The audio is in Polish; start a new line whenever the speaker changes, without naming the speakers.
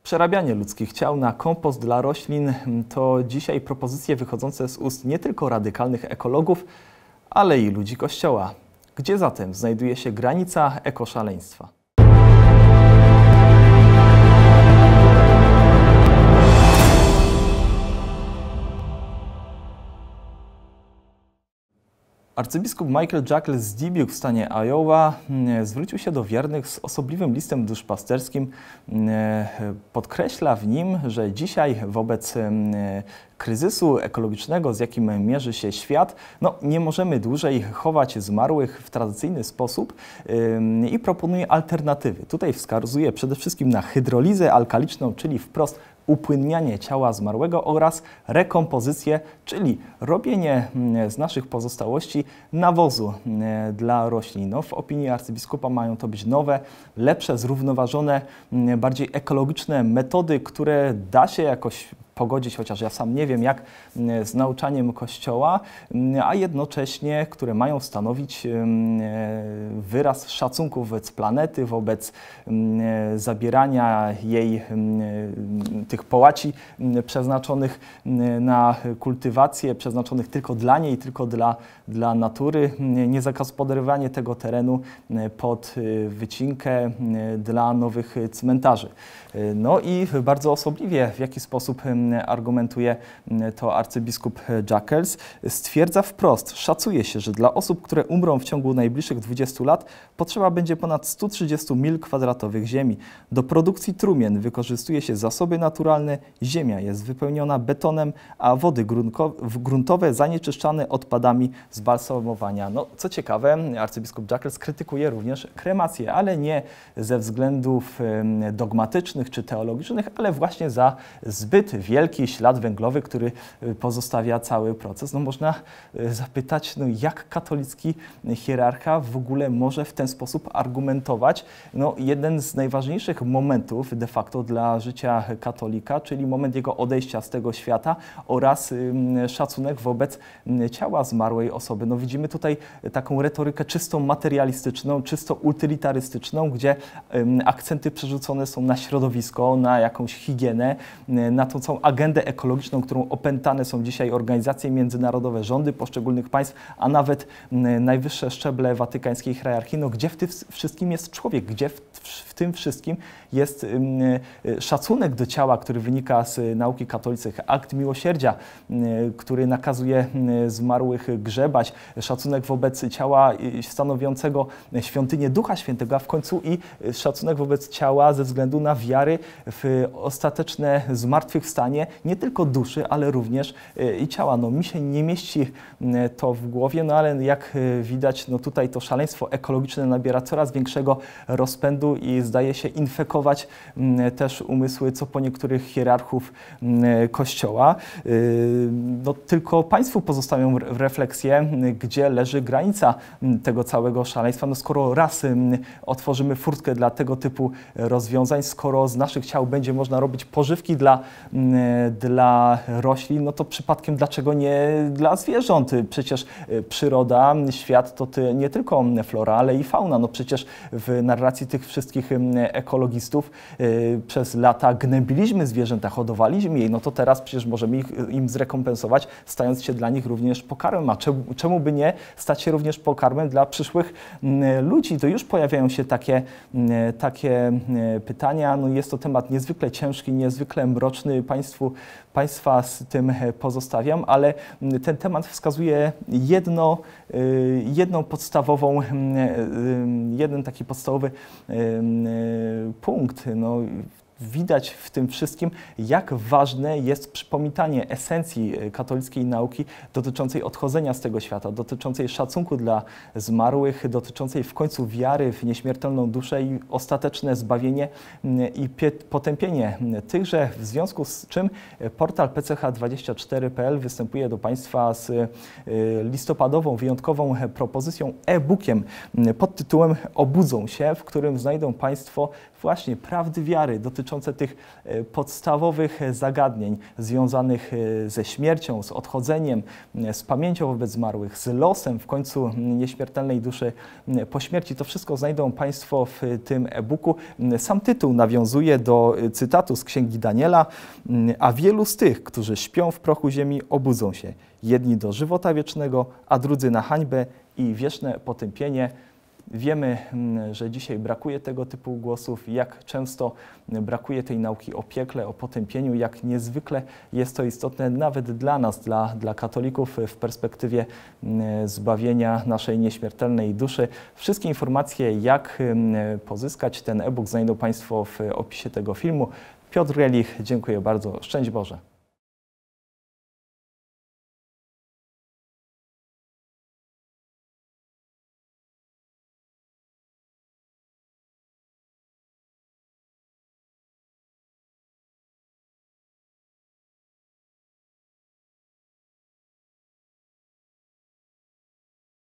Przerabianie ludzkich ciał na kompost dla roślin to dzisiaj propozycje wychodzące z ust nie tylko radykalnych ekologów, ale i ludzi Kościoła. Gdzie zatem znajduje się granica ekoszaleństwa? Arcybiskup Michael Jackels z Dubuque w stanie Iowa zwrócił się do wiernych z osobliwym listem duszpasterskim. Podkreśla w nim, że dzisiaj wobec kryzysu ekologicznego, z jakim mierzy się świat, nie możemy dłużej chować zmarłych w tradycyjny sposób i proponuje alternatywy. Tutaj wskazuje przede wszystkim na hydrolizę alkaliczną, czyli wprost upłynnianie ciała zmarłego oraz rekompozycję, czyli robienie z naszych pozostałości nawozu dla roślin. W opinii arcybiskupa mają to być nowe, lepsze, zrównoważone, bardziej ekologiczne metody, które da się jakoś pogodzić, chociaż ja sam nie wiem jak, z nauczaniem Kościoła, a jednocześnie, które mają stanowić wyraz szacunku wobec planety, wobec zabierania jej tych połaci przeznaczonych na kultywację, przeznaczonych tylko dla niej, tylko dla natury, niezagospodarowanie tego terenu pod wycinkę dla nowych cmentarzy. I bardzo osobliwie, w jaki sposób argumentuje to arcybiskup Jackels, stwierdza wprost: szacuje się, że dla osób, które umrą w ciągu najbliższych 20 lat, potrzeba będzie ponad 130 mil kwadratowych ziemi. Do produkcji trumien wykorzystuje się zasoby naturalne, ziemia jest wypełniona betonem, a wody gruntowe zanieczyszczane odpadami z balsamowania. Co ciekawe, arcybiskup Jackels krytykuje również kremację, ale nie ze względów dogmatycznych czy teologicznych, ale właśnie za zbyt wielki ślad węglowy, który pozostawia cały proces. Można zapytać, jak katolicki hierarcha w ogóle może w ten sposób argumentować. Jeden z najważniejszych momentów de facto dla życia katolika, czyli moment jego odejścia z tego świata oraz szacunek wobec ciała zmarłej osoby. Widzimy tutaj taką retorykę czysto materialistyczną, czysto utylitarystyczną, gdzie akcenty przerzucone są na środowisko, na jakąś higienę, na tą całą agendę ekologiczną, którą opętane są dzisiaj organizacje międzynarodowe, rządy poszczególnych państw, a nawet najwyższe szczeble watykańskiej hierarchii. Gdzie w tym wszystkim jest człowiek? Gdzie w tym wszystkim jest szacunek do ciała, który wynika z nauki katolickiej, akt miłosierdzia, który nakazuje zmarłych grzebać, szacunek wobec ciała stanowiącego świątynię Ducha Świętego, a w końcu i szacunek wobec ciała ze względu na wiary w ostateczne zmartwychwstanie nie tylko duszy, ale również i ciała. Mi się nie mieści to w głowie, ale jak widać, tutaj to szaleństwo ekologiczne nabiera coraz większego rozpędu i zdaje się infekować też umysły co po niektórych hierarchów Kościoła. Tylko Państwu pozostawiam refleksję, gdzie leży granica tego całego szaleństwa. Skoro raz otworzymy furtkę dla tego typu rozwiązań, skoro z naszych ciał będzie można robić pożywki dla roślin, to przypadkiem dlaczego nie dla zwierząt? Przecież przyroda, świat to nie tylko flora, ale i fauna. Przecież w narracji tych wszystkich ekologistów przez lata gnębiliśmy zwierzęta, hodowaliśmy je, to teraz przecież możemy im zrekompensować, stając się dla nich również pokarmem. A czemu by nie stać się również pokarmem dla przyszłych ludzi? To już pojawiają się takie pytania. Jest to temat niezwykle ciężki, niezwykle mroczny. Państwa z tym pozostawiam, ale ten temat wskazuje jeden taki podstawowy punkt. Widać w tym wszystkim, jak ważne jest przypominanie esencji katolickiej nauki dotyczącej odchodzenia z tego świata, dotyczącej szacunku dla zmarłych, dotyczącej w końcu wiary w nieśmiertelną duszę i ostateczne zbawienie i potępienie tychże, w związku z czym portal pch24.pl występuje do Państwa z listopadową, wyjątkową propozycją e-bookiem pod tytułem Obudzą się, w którym znajdą Państwo właśnie prawdy wiary dotyczące dotyczące tych podstawowych zagadnień związanych ze śmiercią, z odchodzeniem, z pamięcią wobec zmarłych, z losem w końcu nieśmiertelnej duszy po śmierci. To wszystko znajdą Państwo w tym e-booku. Sam tytuł nawiązuje do cytatu z Księgi Daniela: a wielu z tych, którzy śpią w prochu ziemi, obudzą się. Jedni do żywota wiecznego, a drudzy na hańbę i wieczne potępienie. Wiemy, że dzisiaj brakuje tego typu głosów, jak często brakuje tej nauki o piekle, o potępieniu, jak niezwykle jest to istotne nawet dla nas, dla katolików w perspektywie zbawienia naszej nieśmiertelnej duszy. Wszystkie informacje, jak pozyskać ten e-book, znajdą Państwo w opisie tego filmu. Piotr Relich, dziękuję bardzo. Szczęść Boże.